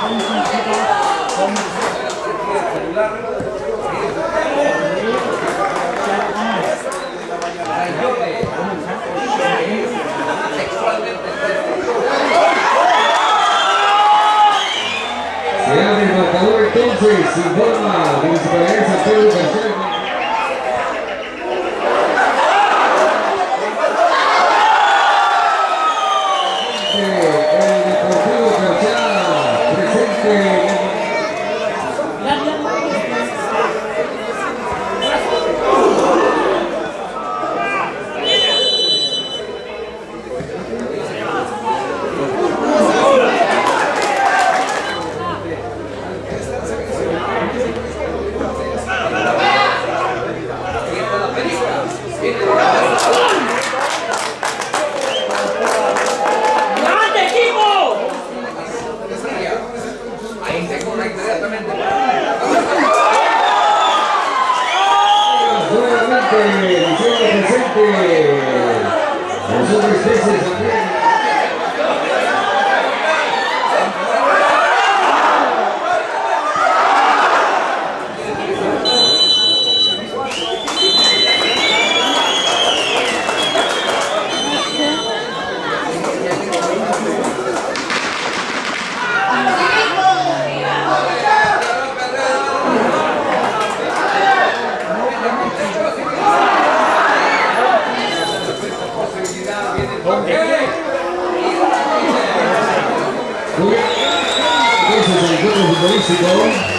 Se abre el marcador entonces, informa Municipalidad San Pedro García. El Deportivo Carchá presente. Ese es el encuentro futbolístico.